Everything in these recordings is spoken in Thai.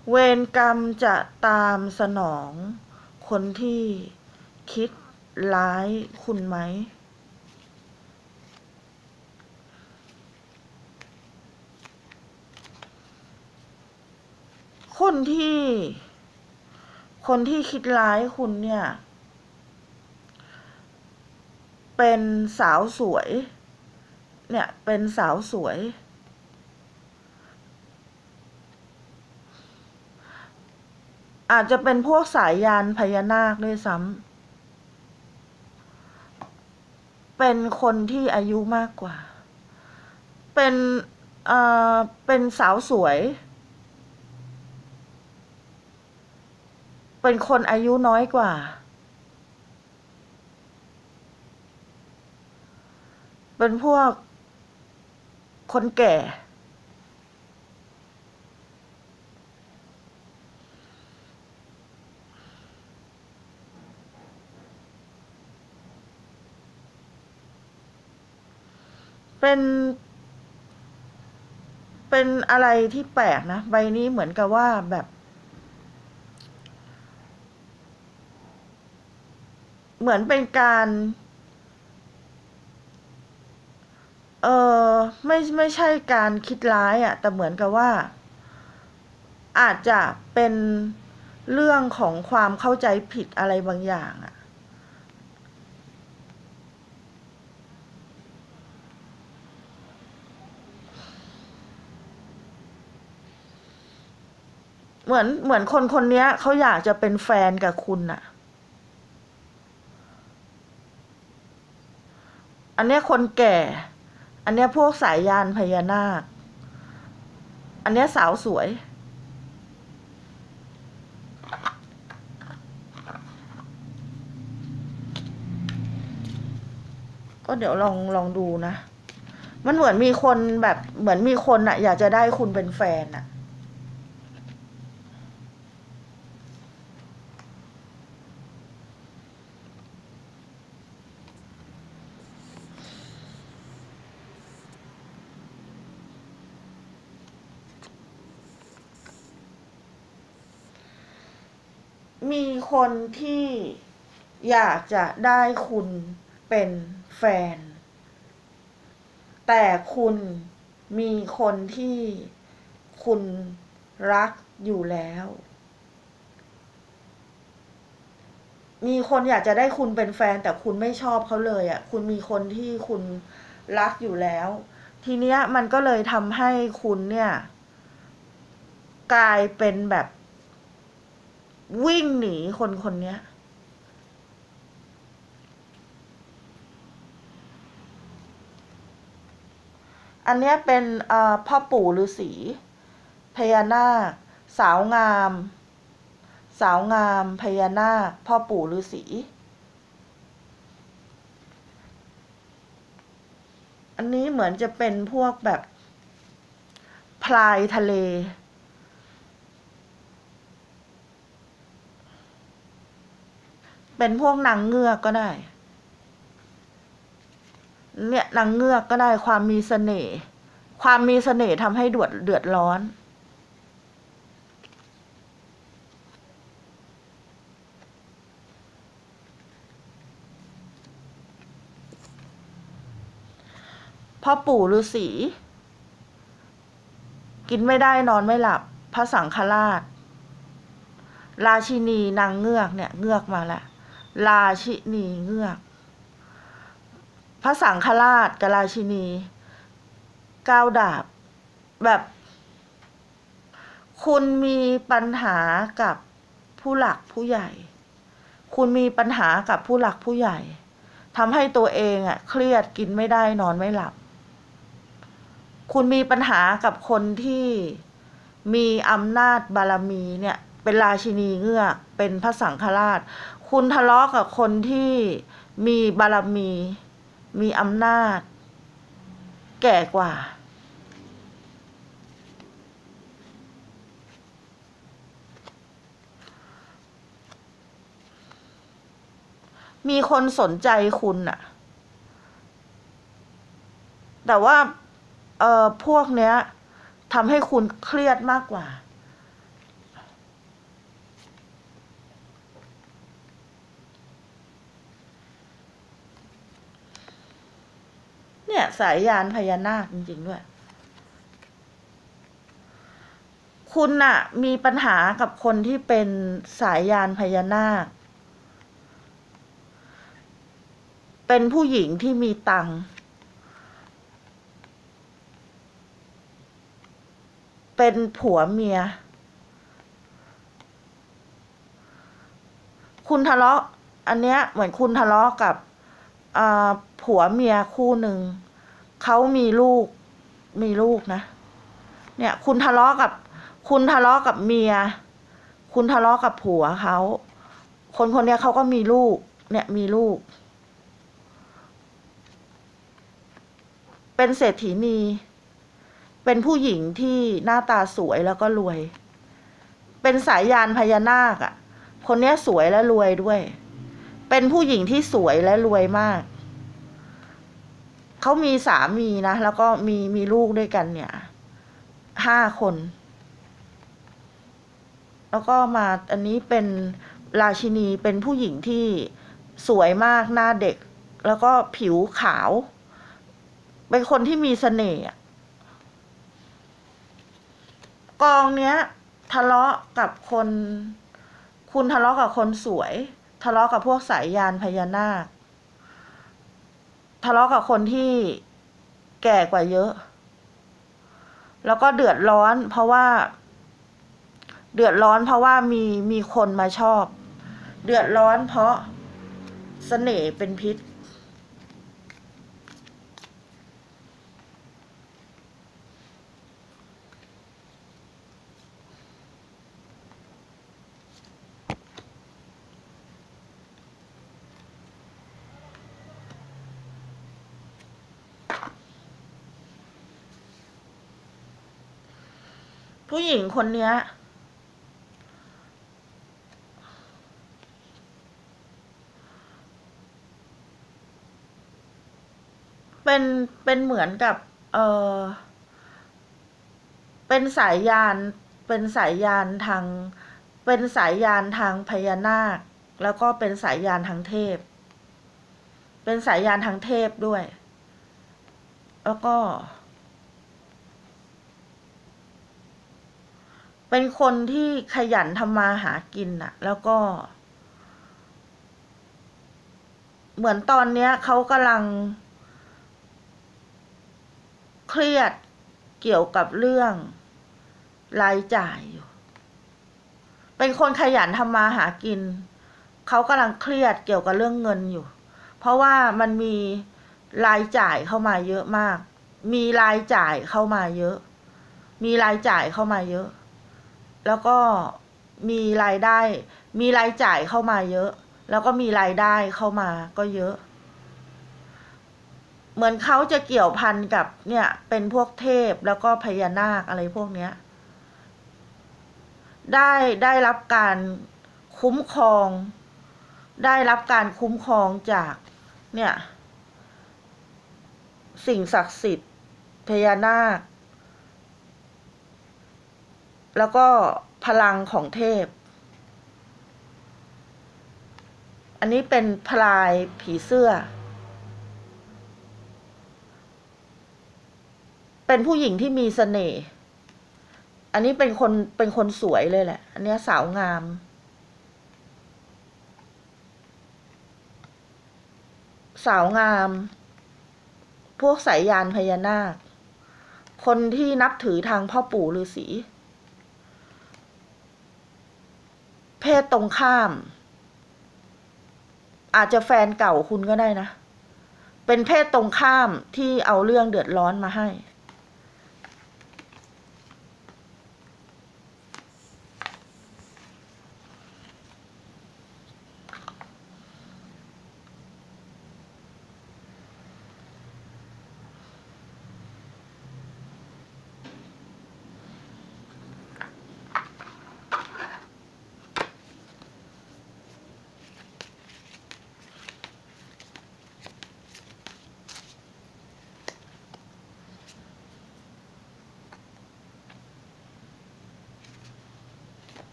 เวรกรรมจะตามสนองคนที่คิดร้ายคุณไหมคนที่คิดร้ายคุณเนี่ยเป็นสาวสวยเนี่ยเป็นสาวสวยอาจจะเป็นพวกสายยานพญานาคด้วยซ้ำเป็นคนที่อายุมากกว่าเป็นเป็นสาวสวยเป็นคนอายุน้อยกว่าเป็นพวกคนแก่เป็นอะไรที่แปลกนะใบนี้เหมือนกับว่าแบบเหมือนเป็นการไม่ใช่การคิดร้ายอ่ะแต่เหมือนกับว่าอาจจะเป็นเรื่องของความเข้าใจผิดอะไรบางอย่างอ่ะเหมือนคนนี้เขาอยากจะเป็นแฟนกับคุณอ่ะอันนี้คนแก่อันนี้พวกสายยานพญานาคอันนี้สาวสวยก็เดี๋ยวลองดูนะมันเหมือนมีคนแบบเหมือนมีคนอ่ะอยากจะได้คุณเป็นแฟนอ่ะมีคนที่อยากจะได้คุณเป็นแฟนแต่คุณมีคนที่คุณรักอยู่แล้วมีคนอยากจะได้คุณเป็นแฟนแต่คุณไม่ชอบเขาเลยอ่ะคุณมีคนที่คุณรักอยู่แล้วทีเนี้ยมันก็เลยทำให้คุณเนี่ยกลายเป็นแบบวิ่งหนีคนเนี้ยอันเนี้ยเป็นพ่อปู่ฤาษีพญานาคสาวงามสาวงามพญานาคพ่อปู่ฤาษีอันนี้เหมือนจะเป็นพวกแบบพลายทะเลเป็นพวกนางเงือกก็ได้เนี่ยนางเงือกก็ได้ความมีเสน่ห์ความมีเสน่ห์ทำให้เดือดร้อนพ่อปู่ฤาษีกินไม่ได้นอนไม่หลับพระสังฆราชราชินีนางเงือกเนี่ยเงือกมาแล้วราชินีเงือกพระสังฆราชกับราชินีก้าวดาบแบบคุณมีปัญหากับผู้หลักผู้ใหญ่คุณมีปัญหากับผู้หลักผู้ใหญ่ทำให้ตัวเองอ่ะเครียดกินไม่ได้นอนไม่หลับคุณมีปัญหากับคนที่มีอำนาจบารมีเนี่ยเป็นราชินีเงือกเป็นพระสังฆราชคุณทะเลาะกับคนที่มีบารมีมีอำนาจแก่กว่ามีคนสนใจคุณอะแต่ว่าพวกเนี้ยทำให้คุณเครียดมากกว่าเนี่ยสายยานพญานาคจริงๆด้วยคุณน่ะมีปัญหากับคนที่เป็นสายยานพญานาคเป็นผู้หญิงที่มีตังค์เป็นผัวเมียคุณทะเลาะอันเนี้ยเหมือนคุณทะเลาะกับผัวเมียคู่หนึ่งเขามีลูกนะเนี่ยคุณทะเลาะกับเมียคุณทะเลาะกับผัวเขาคนเนี้ยเขาก็มีลูกเนี่ยมีลูกเป็นเศรษฐีนีเป็นผู้หญิงที่หน้าตาสวยแล้วก็รวยเป็นสายยานพญานาคอ่ะคนเนี้ยสวยและรวยด้วยเป็นผู้หญิงที่สวยและรวยมากเขามีสามีนะแล้วก็มีลูกด้วยกันเนี่ย5 คนแล้วก็มาอันนี้เป็นราชินีเป็นผู้หญิงที่สวยมากหน้าเด็กแล้วก็ผิวขาวเป็นคนที่มีเสน่ห์กองเนี้ยทะเลาะกับคุณทะเลาะกับคนสวยทะเลาะกับพวกสายยานพญานาคทะเลาะกับคนที่แก่กว่าเยอะแล้วก็เดือดร้อนเพราะว่ามีคนมาชอบเดือดร้อนเพราะเสน่ห์เป็นพิษผู้หญิงคนเนี้ยเป็นเหมือนกับเป็นสายยานทางพญานาคแล้วก็เป็นสายยานทางเทพเป็นสายยานทางเทพด้วยแล้วก็เป็นคนที่ขยันทำมาหากินน่ะแล้วก็เหมือนตอนเนี้ยเขากำลังเครียดเกี่ยวกับเรื่องรายจ่ายอยู่เป็นคนขยันทำมาหากินเขากำลังเครียดเกี่ยวกับเรื่องเงินอยู่เพราะว่ามันมีรายจ่ายเข้ามาเยอะมากมีรายจ่ายเข้ามาเยอะแล้วก็มีรายได้มีรายจ่ายเข้ามาเยอะแล้วก็มีรายได้เข้ามาก็เยอะเหมือนเขาจะเกี่ยวพันกับเนี่ยเป็นพวกเทพแล้วก็พญานาคอะไรพวกเนี้ยได้รับการคุ้มครองจากเนี่ยสิ่งศักดิ์สิทธิ์พญานาคแล้วก็พลังของเทพอันนี้เป็นพลายผีเสื้อเป็นผู้หญิงที่มีเสน่ห์อันนี้เป็นคนสวยเลยแหละอันนี้สาวงามพวกสายยานพญานาคคนที่นับถือทางพ่อปู่ฤาษีเพศตรงข้ามอาจจะแฟนเก่าคุณก็ได้นะเป็นเพศตรงข้ามที่เอาเรื่องเดือดร้อนมาให้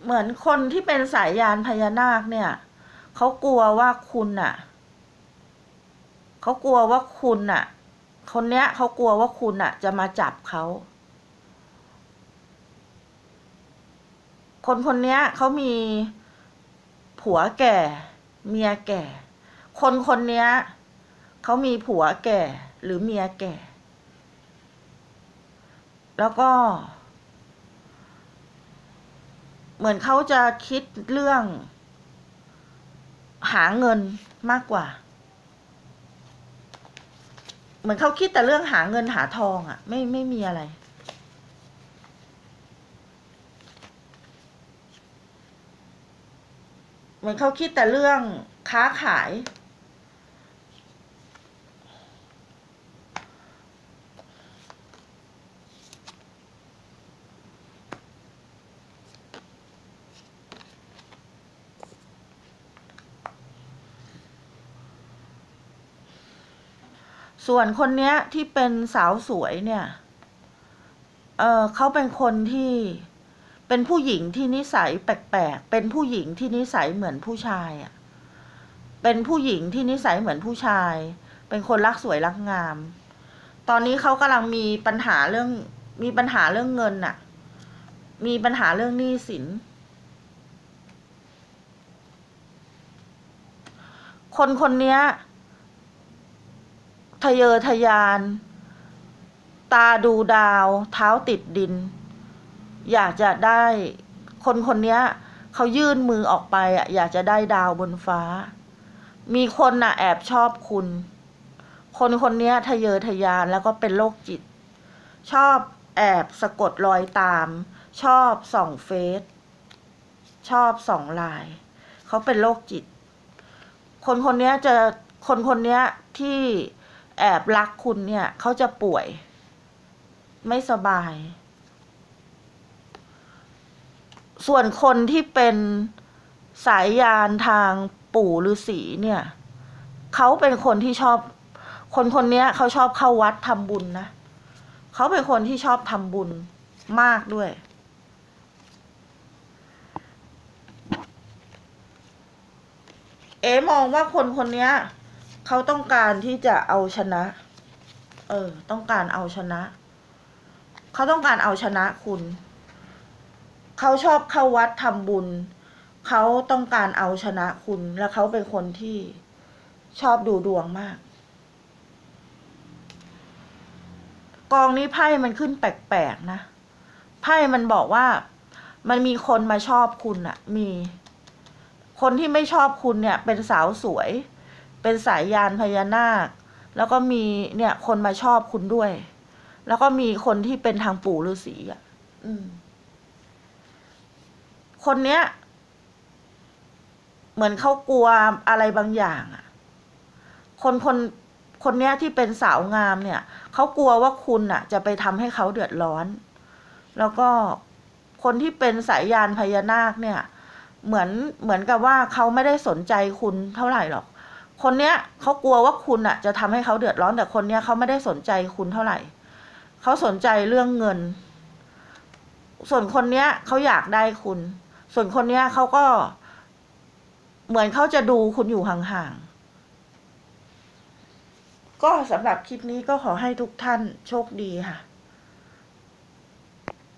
เหมือนคนที่เป็นสายยานพญานาคเนี่ยเขากลัวว่าคุณน่ะเขากลัวว่าคุณน่ะคนเนี้ยเขากลัวว่าคุณน่ะจะมาจับเขาคนคนนี้เขามีผัวแก่เมียแก่คนคนนี้เขามีผัวแก่หรือเมียแก่แล้วก็เหมือนเขาจะคิดเรื่องหาเงินมากกว่าเหมือนเขาคิดแต่เรื่องหาเงินหาทองอ่ะไม่มีอะไรเหมือนเขาคิดแต่เรื่องค้าขายส่วนคนเนี้ยที่เป็นสาวสวยเนี่ยเขาเป็นคนที่เป็นผู้หญิงที่นิสัยแปลกๆเป็นผู้หญิงที่นิสัยเหมือนผู้ชายอ่ะเป็นผู้หญิงที่นิสัยเหมือนผู้ชายเป็นคนรักสวยรักงามตอนนี้เขากำลังมีปัญหาเรื่องเงินน่ะมีปัญหาเรื่องหนี้สินคนคนนี้ทะเยอทะยานตาดูดาวเท้าติดดินอยากจะได้คนคนนี้เขายื่นมือออกไปอ่ะอยากจะได้ดาวบนฟ้ามีคนน่ะแอบชอบคุณคนคนนี้ทะเยอทะยานแล้วก็เป็นโรคจิตชอบแอบสะกดรอยตามชอบส่องเฟซชอบส่องไลน์เขาเป็นโรคจิตคนคนนี้ที่แอบรักคุณเนี่ยเขาจะป่วยไม่สบายส่วนคนที่เป็นสายยานทางปู่ฤาษีเนี่ยเขาเป็นคนที่ชอบคนคนนี้เขาชอบเข้าวัดทำบุญนะเขาเป็นคนที่ชอบทำบุญมากด้วยมองว่าคนคนนี้เขาต้องการที่จะเอาชนะต้องการเอาชนะเขาต้องการเอาชนะคุณเขาชอบเข้าวัดทำบุญเขาต้องการเอาชนะคุณและเขาเป็นคนที่ชอบดูดวงมากกองนี้ไพ่มันขึ้นแปลกๆนะไพ่มันบอกว่ามันมีคนมาชอบคุณอะมีคนที่ไม่ชอบคุณเนี่ยเป็นสาวสวยเป็นสายยานพญานาคแล้วก็มีเนี่ยคนมาชอบคุณด้วยแล้วก็มีคนที่เป็นทางปู่ฤาษีอ่ะคนเนี้ยเหมือนเขากลัวอะไรบางอย่างอ่ะคนเนี้ยที่เป็นสาวงามเนี่ยเขากลัวว่าคุณอ่ะจะไปทำให้เขาเดือดร้อนแล้วก็คนที่เป็นสายยานพญานาคเนี่ยเหมือนกับว่าเขาไม่ได้สนใจคุณเท่าไหร่หรอกคนเนี้ยเขากลัวว่าคุณอ่ะจะทำให้เขาเดือดร้อนแต่คนเนี้ยเขาไม่ได้สนใจคุณเท่าไหร่เขาสนใจเรื่องเงินส่วนคนเนี้ยเขาอยากได้คุณส่วนคนเนี้ยเขาก็เหมือนเขาจะดูคุณอยู่ห่างๆก็สำหรับคลิปนี้ก็ขอให้ทุกท่านโชคดีค่ะ